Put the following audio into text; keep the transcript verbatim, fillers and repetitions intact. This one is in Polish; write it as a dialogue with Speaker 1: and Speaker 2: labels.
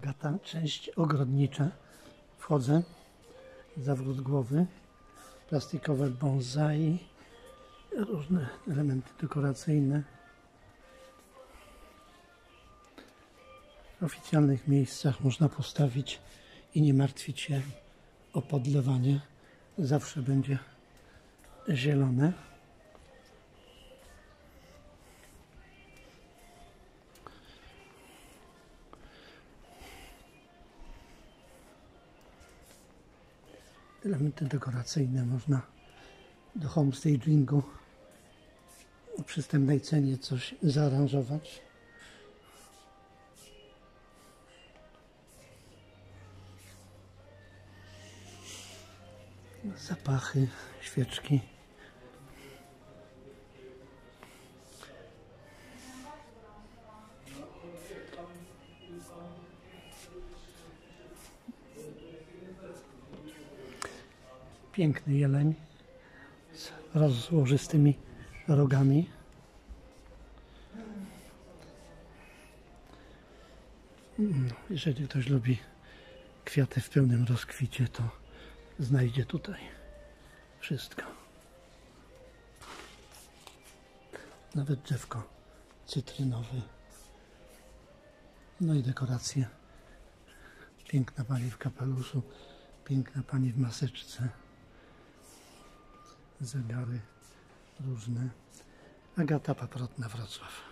Speaker 1: Agata, część ogrodnicza. Wchodzę, zawrót głowy, plastikowe bonsai, różne elementy dekoracyjne. W oficjalnych miejscach można postawić i nie martwić się o podlewanie. Zawsze będzie zielone. Elementy dekoracyjne można do homestagingu w przystępnej cenie coś zaaranżować. Zapachy, świeczki. Piękny jeleń z rozłożystymi rogami. Jeżeli ktoś lubi kwiaty w pełnym rozkwicie, to znajdzie tutaj wszystko. Nawet drzewko cytrynowe. No i dekoracje. Piękna pani w kapeluszu, piękna pani w maseczce. Zegary różne. Agata Paprotna, Wrocław.